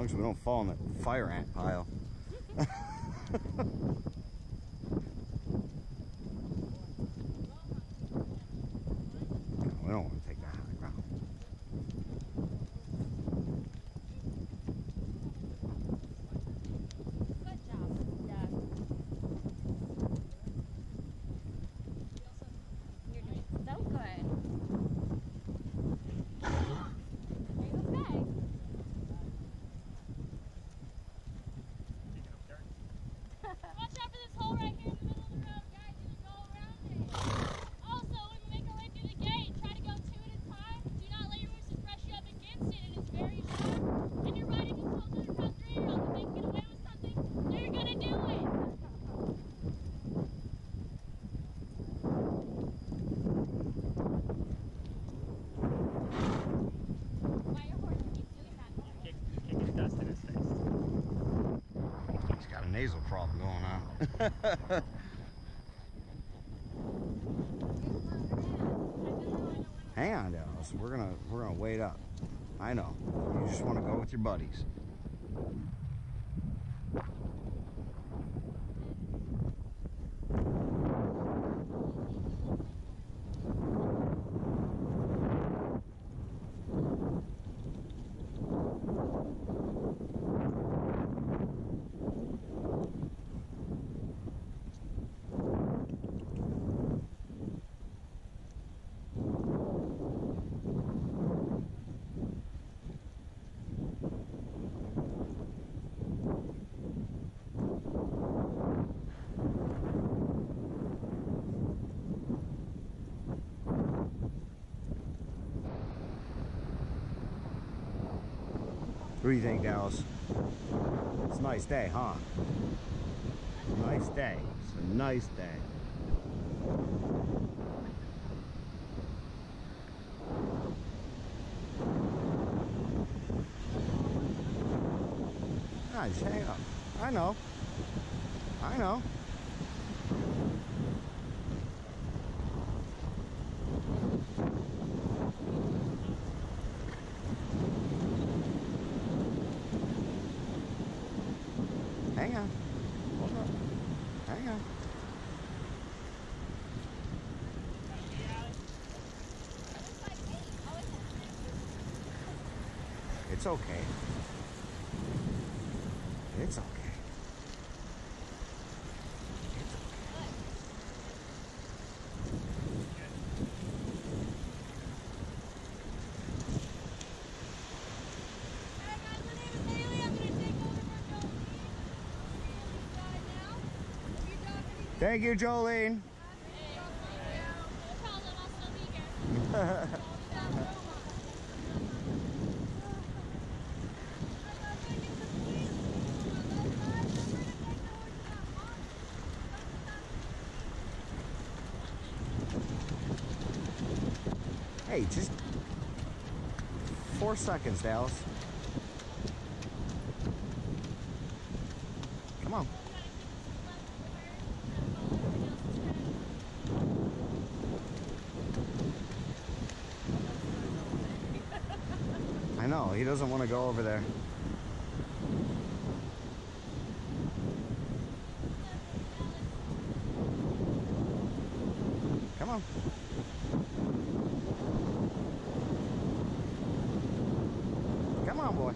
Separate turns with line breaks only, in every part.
long as we don't fall in the fire ant pile. We don't want to take that high ground.
Good job, Dad. You're doing so good. Are you okay?
Watch out for this hole right here in the middle of the road, guys. You can go around it. Also, when we make our way through the gate, try to go 2 at a time. Do not let your horses brush you up against it. It is very sharp. And you're riding as close to the cross 3-year-old. If they can get away with something, they're going to do it.
Why your horse keeps doing that?
Kicking dust in his face.
He's got a nasal problem going on. Hang on, Dallas. We're gonna wait up. I know. You just want to go with your buddies. What do you think, Dallas? It's a nice day, huh? Nice day. It's a nice day. Ah, just hang up. I know. I know. Hang on. Hold on. Hang on. It's okay. It's okay. It's okay.
Hey guys, my name is Haley. I'm going to take over for Jolene. Haley's side now. If you drop anything,
Thank you, Jolene.
no problem. I'll still be here.
Hey, just 4 seconds, Dallas. Come on. I know, he doesn't want to go over there. Come on. Come on, boy.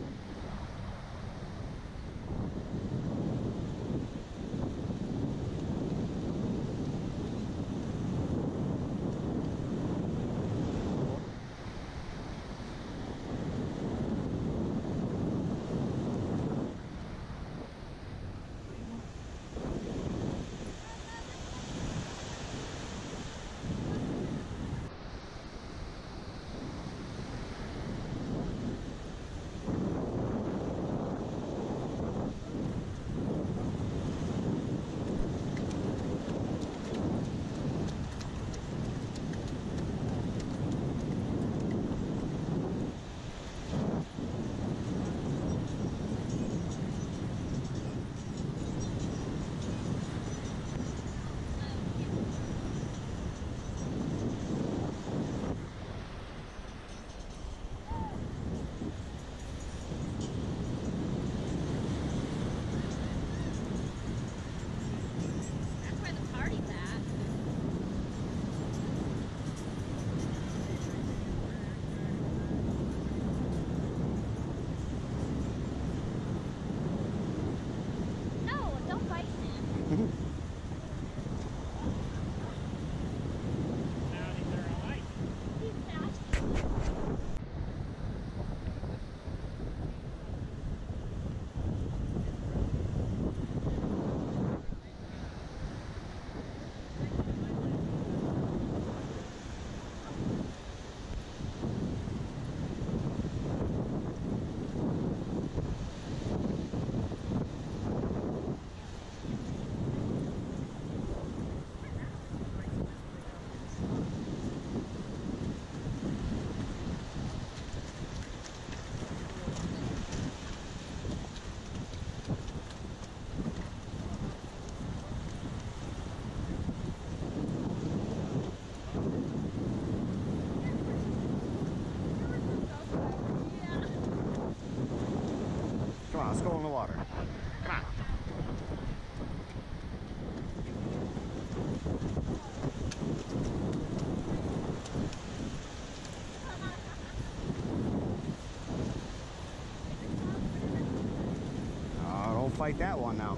fight that one now.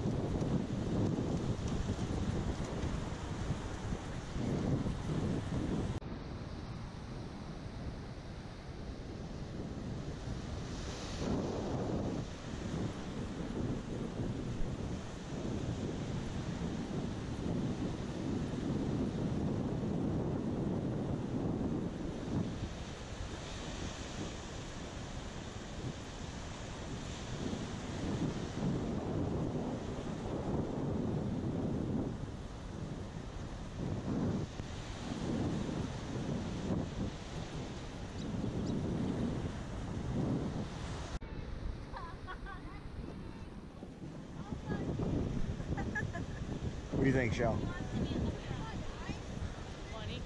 What do you think, Shell?
Funny.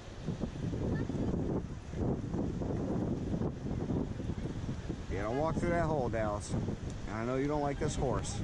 Yeah, don't walk through that hole, Dallas. I know you don't like this horse.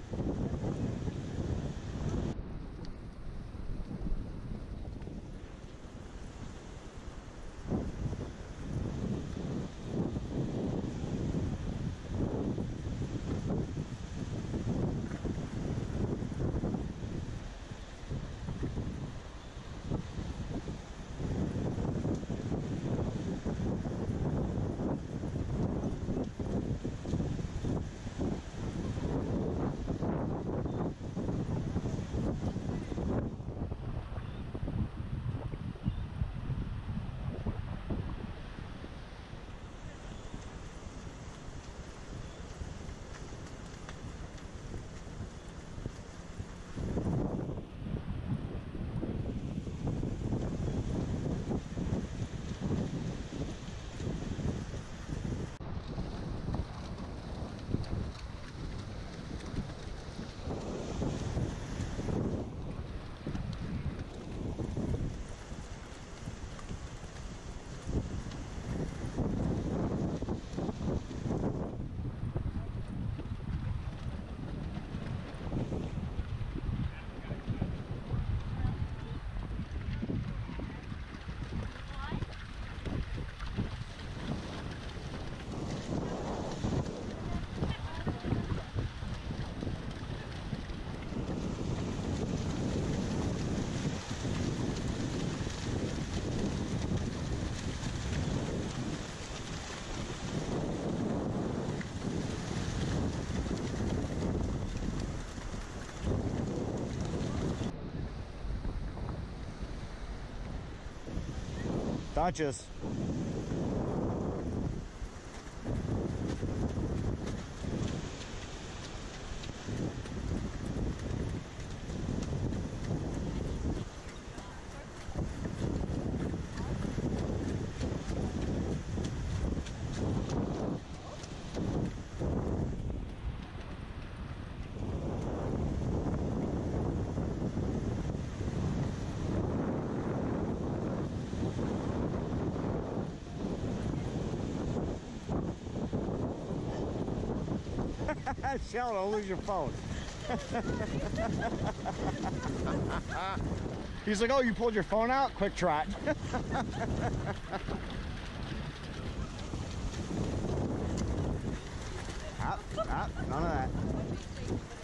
Duchess. Shell, don't lose your phone. He's like, oh, you pulled your phone out? Quick trot. Up, none of that.